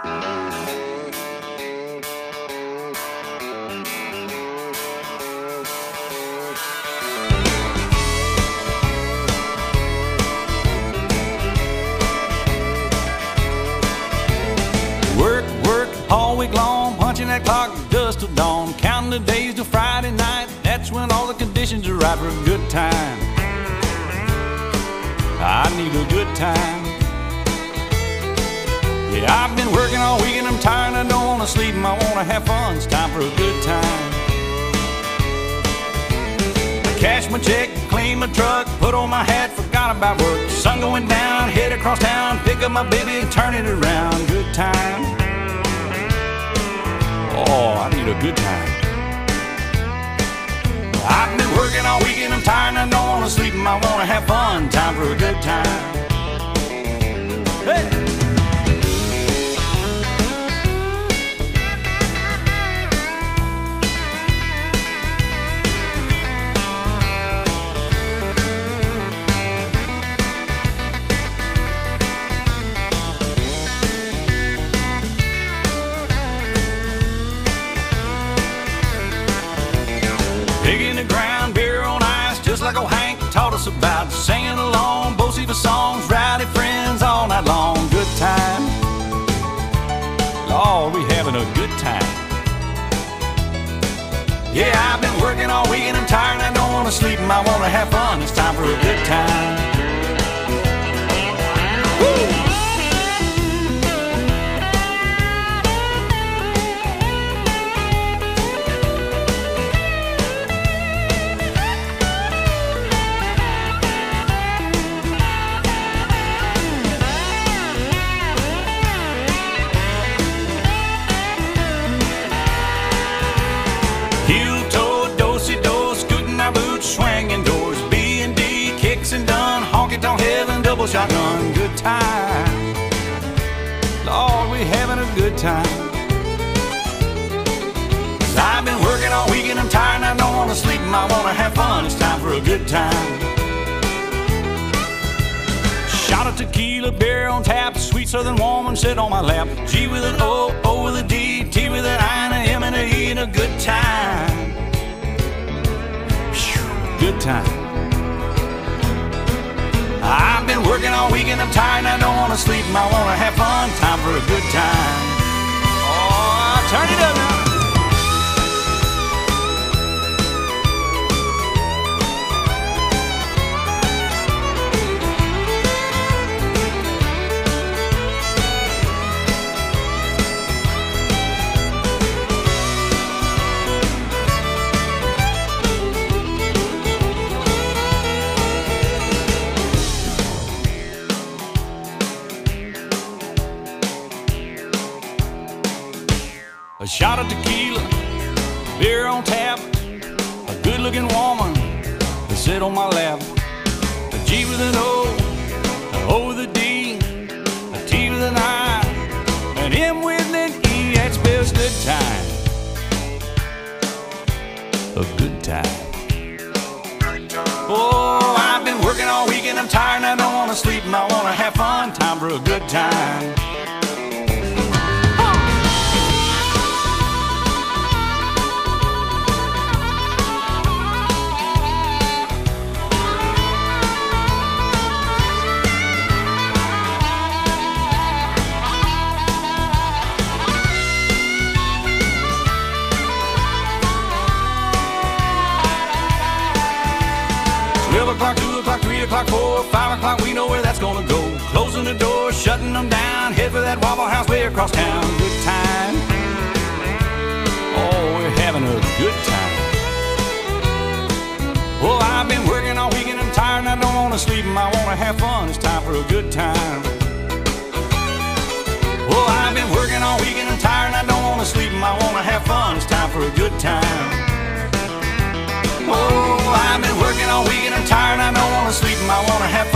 All week long, punching that clock dust till dawn, counting the days till Friday night. That's when all the conditions are right for a good time. I need a good time. Yeah, I've been working all week and I'm tired. I don't want to sleep and I want to have fun. It's time for a good time. I cash my check, clean my truck, put on my hat, forgot about work. Sun going down, head across town, pick up my baby, turn it around. Good time. Oh, I need a good time. I've been working all week and I'm tired and I don't want to sleep and I want to have fun. Time for a good time. Hey! Digging the ground, beer on ice, just like old Hank taught us about. Singing along, both the songs, rowdy friends all night long. Good time. Lord, we having a good time. Yeah, I've been working all week and I'm tired and I don't want to sleep and I want to have fun. It's time for a good time. Woo! Swinging doors, B&D, kicks and done, honky-tonk heaven, double shotgun, good time. Lord, we having a good time. 'Cause I've been working all week and I'm tired and I don't want to sleep and I want to have fun. It's time for a good time. Shot of tequila, beer on tap, sweet southern woman sit on my lap. G with an O, O with a D, T with an I and a M and a E, and a good time. Good time. I've been working all week and I'm tired and I don't want to sleep and I want to have fun. Time for a good time. Oh, turn it up now. A shot of tequila, beer on tap, a good-looking woman to sit on my lap. A G with an O, an O with a D, a T with an I, an M with an E. That spells good time. A good time. Oh, I've been working all week and I'm tired and I don't want to sleep and I want to have fun. Time for a good time. 12 o'clock, 2 o'clock, 3 o'clock, 4, 5 o'clock, we know where that's gonna go. Closing the door, shutting them down, head for that Waffle House way across town. Good time. Oh, we're having a good time. Well, I've been working all week and I'm tired and I don't wanna sleep and I wanna have fun. It's time for a good time. Well, I've been working all week and I'm tired and I don't wanna sleep and I wanna have fun. It's time for a good time. Oh, I've been working all week and I'm tired and I don't want to sleep and I want to have